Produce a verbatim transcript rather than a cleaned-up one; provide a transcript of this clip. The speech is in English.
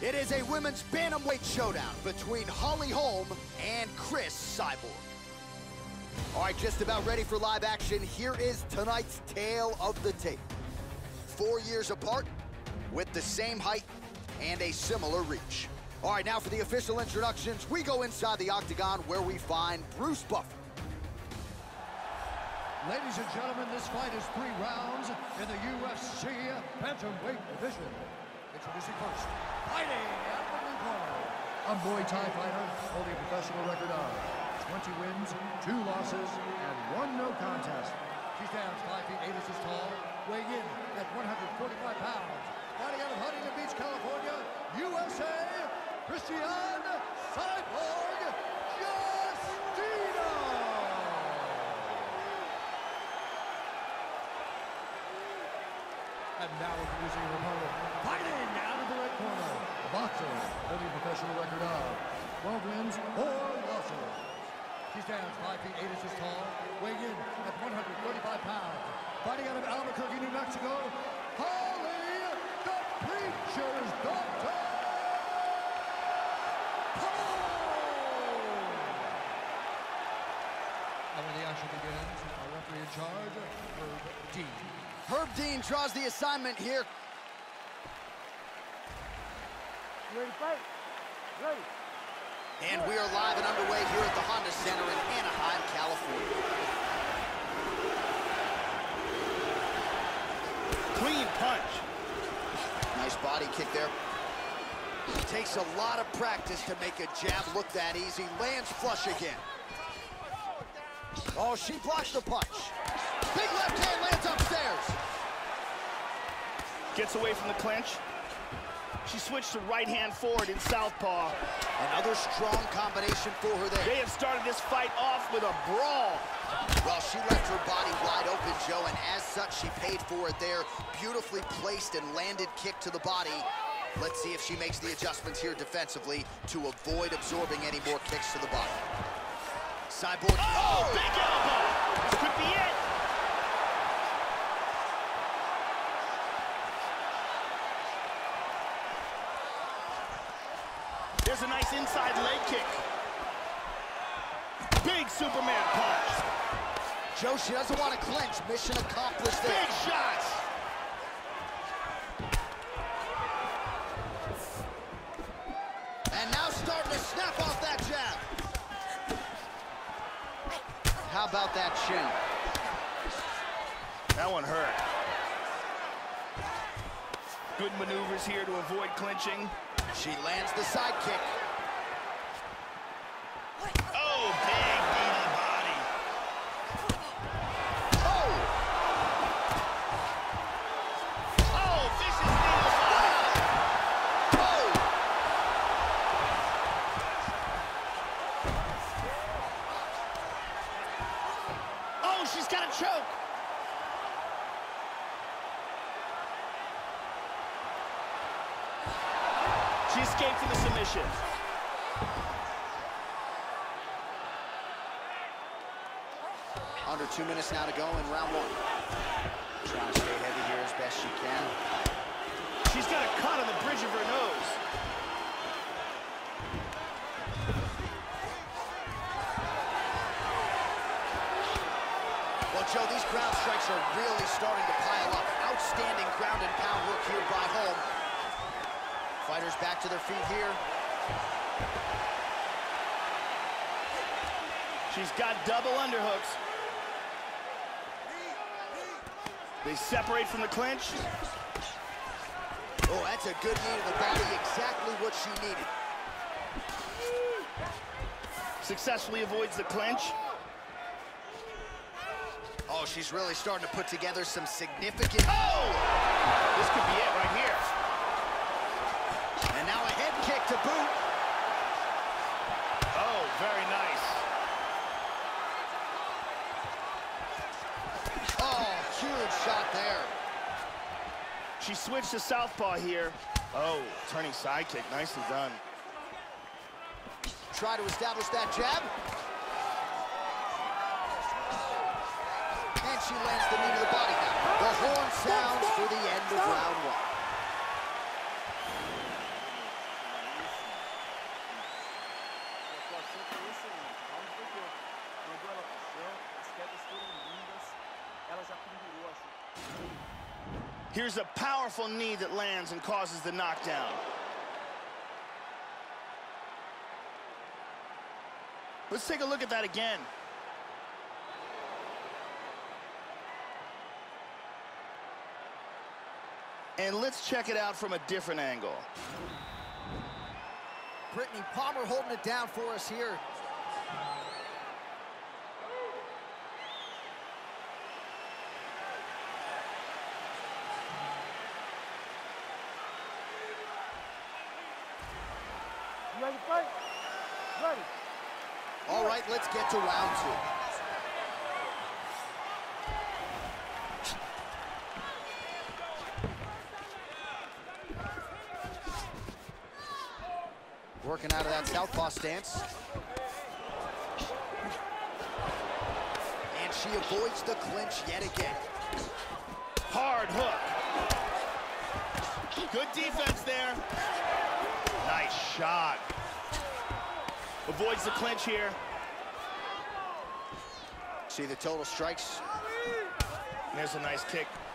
It is a women's bantamweight showdown between Holly Holm and Cris Cyborg. All right, just about ready for live action. Here is tonight's tale of the tape. Four years apart, with the same height and a similar reach. All right, now for the official introductions, we go inside the octagon where we find Bruce Buffer. Ladies and gentlemen, this fight is three rounds in the U F C bantamweight division. Introducing first, fighting out of the blue corner, a Muay Thai fighter holding a professional record of twenty wins, two losses, and one no contest. She stands five feet eight inches tall, weighing in at one hundred forty-five pounds. Fighting out of Huntington Beach, California, U S A, Christiane Cyborg Justino. And now introducing her opponent, fighting out of the red corner, a boxer holding a professional record of twelve wins, four losses. She stands five feet eight inches tall, weighing in at one hundred thirty-five pounds. Fighting out of Albuquerque, New Mexico, Holly the Preacher's Daughter. And when the action begins, our referee in charge, Herb Dean. Herb Dean draws the assignment here. You ready to fight? Ready. And we are live and underway here at the Honda Center in Anaheim, California. Clean punch. Nice body kick there. Takes a lot of practice to make a jab look that easy. Lands flush again. Oh, she blocks the punch. Big left hand lands upstairs. Gets away from the clinch. She switched to right hand forward in southpaw. Another strong combination for her there. They have started this fight off with a brawl. Well, she left her body wide open, Joe, and as such, she paid for it there. Beautifully placed and landed kick to the body. Let's see if she makes the adjustments here defensively to avoid absorbing any more kicks to the body. Cyborg. Oh, oh! Big elbow! This could be it. There's a nice inside leg kick. Big Superman punch. Joe, she doesn't want to clinch. Mission accomplished there. Big shots. And now starting to snap off that jab. How about that shin? That one hurt. Good maneuvers here to avoid clinching. She lands the side kick. Oh, big knee to the body. Oh! Oh, vicious knee to the body. Oh! Oh, she's got a choke. She escaped from the submission. Under two minutes now to go in round one. Trying to stay heavy here as best she can. She's got a cut on the bridge of her nose. Well, Joe, these ground strikes are really starting to pile up. Outstanding ground and pound work here by Holm. Fighters back to their feet here. She's got double underhooks. They separate from the clinch. Oh, that's a good knee to the body. Exactly what she needed. Successfully avoids the clinch. Oh, she's really starting to put together some significant... Oh! This could be it right here. And now a head kick to boot. Oh, very nice. Oh, huge shot there. She switched to southpaw here. Oh, turning side kick, nicely done. Try to establish that jab. And she lands the knee to the body now. The horn sounds for the end of round one. Here's a powerful knee that lands and causes the knockdown. Let's take a look at that again. And let's check it out from a different angle. Brittany Palmer holding it down for us here. You ready to fight? Ready. All right, let's get to round two. Working out of that southpaw stance. And she avoids the clinch yet again. Hard hook. Good defense there. Nice shot. Avoids the clinch here. See the total strikes. There's a nice kick.